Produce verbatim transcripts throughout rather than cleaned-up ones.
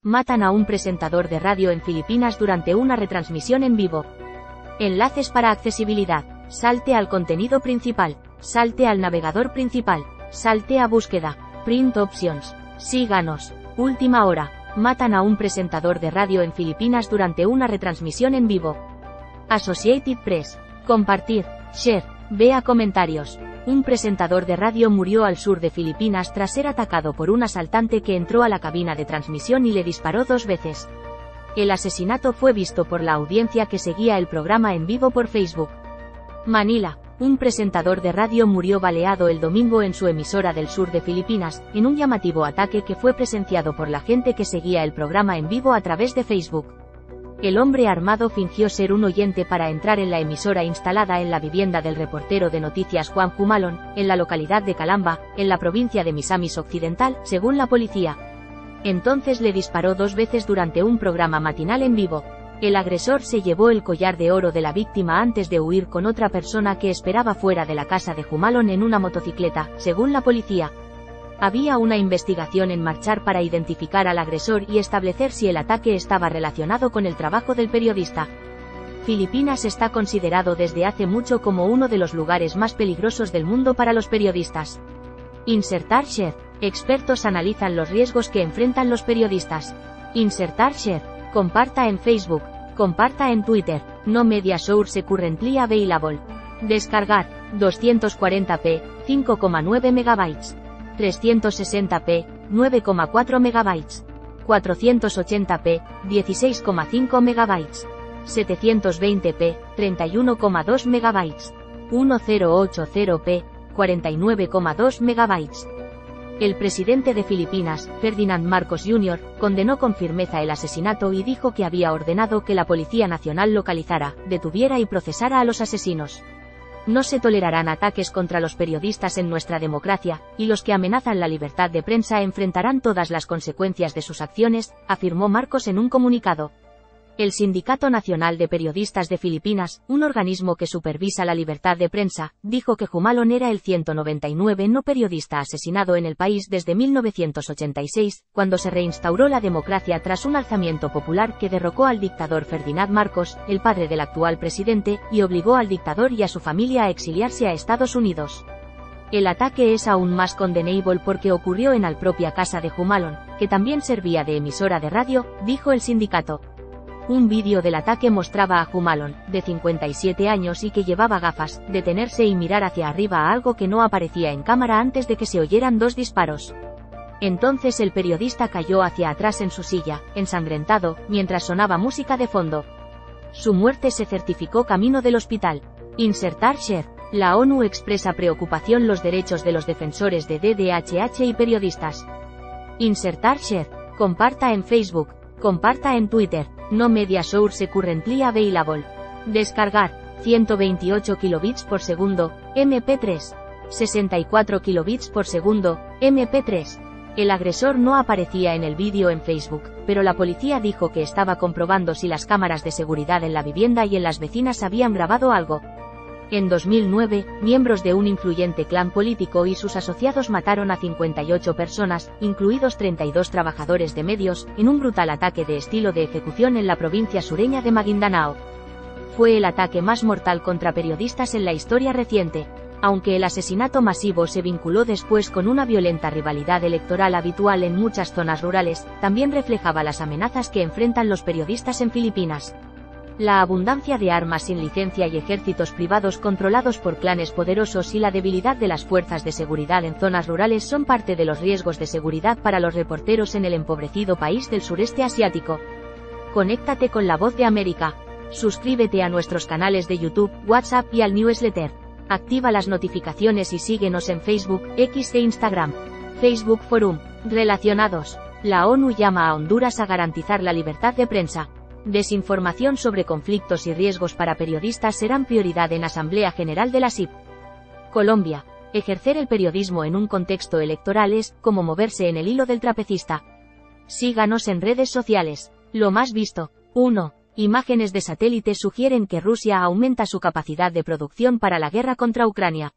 Matan a un presentador de radio en Filipinas durante una retransmisión en vivo. Enlaces para accesibilidad. Salte al contenido principal. Salte al navegador principal. Salte a búsqueda. Print options. Síganos. Última hora. Matan a un presentador de radio en Filipinas durante una retransmisión en vivo. Associated Press. Compartir. Share. Vea comentarios. Un presentador de radio murió al sur de Filipinas tras ser atacado por un asaltante que entró a la cabina de transmisión y le disparó dos veces. El asesinato fue visto por la audiencia que seguía el programa en vivo por Facebook. Manila. Un presentador de radio murió baleado el domingo en su emisora del sur de Filipinas, en un llamativo ataque que fue presenciado por la gente que seguía el programa en vivo a través de Facebook. El hombre armado fingió ser un oyente para entrar en la emisora instalada en la vivienda del reportero de noticias Juan Humalon, en la localidad de Calamba, en la provincia de Misamis Occidental, según la policía. Entonces le disparó dos veces durante un programa matinal en vivo. El agresor se llevó el collar de oro de la víctima antes de huir con otra persona que esperaba fuera de la casa de Humalon en una motocicleta, según la policía. Había una investigación en marchar para identificar al agresor y establecer si el ataque estaba relacionado con el trabajo del periodista. Filipinas está considerado desde hace mucho como uno de los lugares más peligrosos del mundo para los periodistas. Insertar share. Expertos analizan los riesgos que enfrentan los periodistas. Insertar share. Comparta en Facebook. Comparta en Twitter. No media source currently available. Descargar. doscientos cuarenta p, cinco coma nueve megabytes. trescientos sesenta p, nueve coma cuatro megabytes. cuatrocientos ochenta p, dieciséis coma cinco megabytes. setecientos veinte p, treinta y uno coma dos megabytes. mil ochenta p, cuarenta y nueve coma dos megabytes. El presidente de Filipinas, Ferdinand Marcos junior, condenó con firmeza el asesinato y dijo que había ordenado que la Policía Nacional localizara, detuviera y procesara a los asesinos. No se tolerarán ataques contra los periodistas en nuestra democracia, y los que amenazan la libertad de prensa enfrentarán todas las consecuencias de sus acciones, afirmó Marcos en un comunicado. El Sindicato Nacional de Periodistas de Filipinas, un organismo que supervisa la libertad de prensa, dijo que Humalon era el ciento noventa y nueve no periodista asesinado en el país desde mil novecientos ochenta y seis, cuando se reinstauró la democracia tras un alzamiento popular que derrocó al dictador Ferdinand Marcos, el padre del actual presidente, y obligó al dictador y a su familia a exiliarse a Estados Unidos. El ataque es aún más condenable porque ocurrió en la propia casa de Humalon, que también servía de emisora de radio, dijo el sindicato. Un vídeo del ataque mostraba a Humalon, de cincuenta y siete años y que llevaba gafas, detenerse y mirar hacia arriba a algo que no aparecía en cámara antes de que se oyeran dos disparos. Entonces el periodista cayó hacia atrás en su silla, ensangrentado, mientras sonaba música de fondo. Su muerte se certificó camino del hospital. Insertar share. La ONU expresa preocupación los derechos de los defensores de D D H H y periodistas. Insertar share. Comparta en Facebook. Comparta en Twitter. No media source currently available. Descargar. ciento veintiocho kilobits por segundo, eme pe tres. sesenta y cuatro kilobits por segundo, eme pe tres. El agresor no aparecía en el vídeo en Facebook, pero la policía dijo que estaba comprobando si las cámaras de seguridad en la vivienda y en las vecinas habían grabado algo. En dos mil nueve, miembros de un influyente clan político y sus asociados mataron a cincuenta y ocho personas, incluidos treinta y dos trabajadores de medios, en un brutal ataque de estilo de ejecución en la provincia sureña de Maguindanao. Fue el ataque más mortal contra periodistas en la historia reciente. Aunque el asesinato masivo se vinculó después con una violenta rivalidad electoral habitual en muchas zonas rurales, también reflejaba las amenazas que enfrentan los periodistas en Filipinas. La abundancia de armas sin licencia y ejércitos privados controlados por clanes poderosos y la debilidad de las fuerzas de seguridad en zonas rurales son parte de los riesgos de seguridad para los reporteros en el empobrecido país del sureste asiático. Conéctate con La Voz de América. Suscríbete a nuestros canales de YouTube, WhatsApp y al newsletter. Activa las notificaciones y síguenos en Facebook, X e Instagram. Facebook Forum. Relacionados. La ONU llama a Honduras a garantizar la libertad de prensa. Desinformación sobre conflictos y riesgos para periodistas serán prioridad en Asamblea General de la S I P. Colombia. Ejercer el periodismo en un contexto electoral es como moverse en el hilo del trapecista. Síganos en redes sociales. Lo más visto. uno. Imágenes de satélite sugieren que Rusia aumenta su capacidad de producción para la guerra contra Ucrania.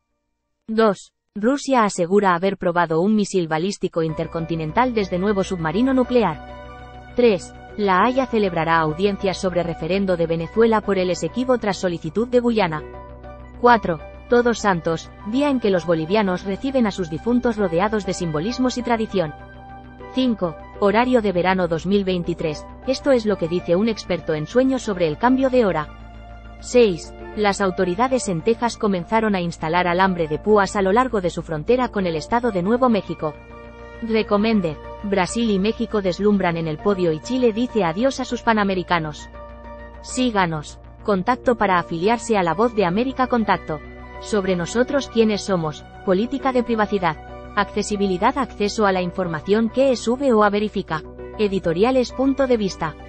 dos. Rusia asegura haber probado un misil balístico intercontinental desde nuevo submarino nuclear. tres. La Haya celebrará audiencias sobre referendo de Venezuela por el Esequibo tras solicitud de Guyana. cuatro. Todos Santos, día en que los bolivianos reciben a sus difuntos rodeados de simbolismos y tradición. cinco. Horario de verano dos mil veintitrés, esto es lo que dice un experto en sueños sobre el cambio de hora. seis. Las autoridades en Texas comenzaron a instalar alambre de púas a lo largo de su frontera con el estado de Nuevo México. Recommended. Brasil y México deslumbran en el podio y Chile dice adiós a sus panamericanos. Síganos. Contacto para afiliarse a La Voz de América. Contacto. Sobre nosotros quiénes somos, política de privacidad. Accesibilidad. Acceso a la información que es V o A verifica. Editoriales. Punto de vista.